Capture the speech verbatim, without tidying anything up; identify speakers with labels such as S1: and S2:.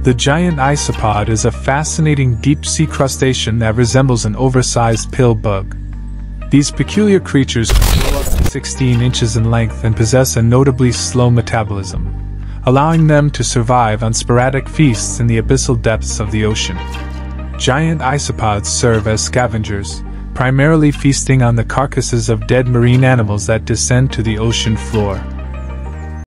S1: The giant isopod is a fascinating deep-sea crustacean that resembles an oversized pill bug. These peculiar creatures can grow up to sixteen inches in length and possess a notably slow metabolism, allowing them to survive on sporadic feasts in the abyssal depths of the ocean. Giant isopods serve as scavengers, primarily feasting on the carcasses of dead marine animals that descend to the ocean floor.